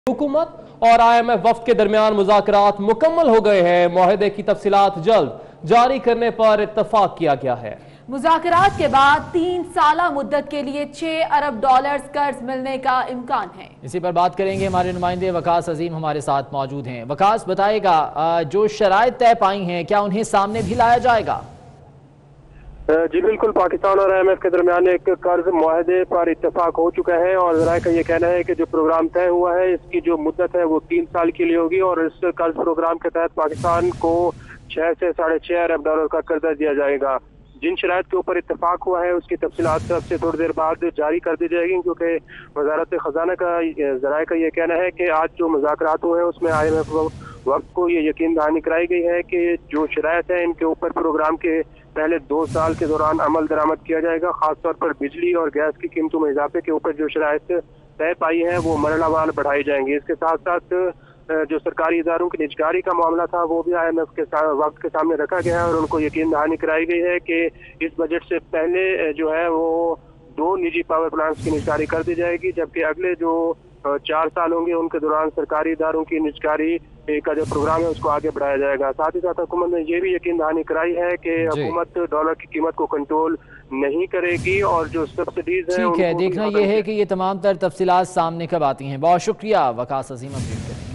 हुकूमत और IMF वफ्द के दरमियान मुज़ाकरात मुकम्मल हो गए हैं। मुआहदे की तफसीलात जल्द जारी करने पर इत्तफाक किया गया है। मुज़ाकरात के बाद 3 साला मुद्दत के लिए $6 अरब कर्ज मिलने का इम्कान है। इसी पर बात करेंगे, हमारे नुमाइंदे वकास अजीम हमारे साथ मौजूद हैं। वकास बताएगा, जो शराइत तय पाई हैं क्या उन्हें सामने भी लाया जाएगा? जी बिल्कुल, पाकिस्तान और IMF के दरमियान एक कर्ज मुआहदे पर इत्तेफाक हो चुका है और ज़राए का ये कहना है कि जो प्रोग्राम तय हुआ है इसकी जो मुद्दत है वो 3 साल के लिए होगी और इस कर्ज प्रोग्राम के तहत पाकिस्तान को 6 से $6.5 अरब का कर्जा दिया जाएगा। जिन शराइत के ऊपर इत्तेफाक हुआ है उसकी तफसीलात अब से थोड़ी देर बाद जारी कर दी जाएगी, क्योंकि वजारत खजाना का ज़राए का ये कहना है कि आज जो मुज़ाकरात हुए हैं उसमें IMF वक्त को ये यकीन दहानी कराई गई है कि जो शराइत है इनके ऊपर प्रोग्राम के पहले 2 साल के दौरान अमल दरामद किया जाएगा। खासतौर पर बिजली और गैस की कीमतों में इजाफे के ऊपर जो शराइत तय पाई है वो मरहलावार बढ़ाई जाएंगी। इसके साथ साथ जो सरकारी इदारों की निजकारी का मामला था वो भी IMF के वक्त के सामने रखा गया है और उनको यकीन दहानी कराई गई है कि इस बजट से पहले जो है वो 2 निजी पावर प्लांट्स की निजकारी कर दी जाएगी, जबकि अगले जो 4 साल होंगे उनके दौरान सरकारी इदारों की निजकारी का जो प्रोग्राम है उसको आगे बढ़ाया जाएगा। साथ ही साथ हुकूमत ने ये भी यकीन दहानी कराई है कि हुकूमत डॉलर की कीमत को कंट्रोल नहीं करेगी और जो सब्सिडीज है ठीक है, देखना ये है कि ये तमाम तर तफसीलात सामने कब आती हैं। बहुत शुक्रिया वकास अजीम अपडेट करें।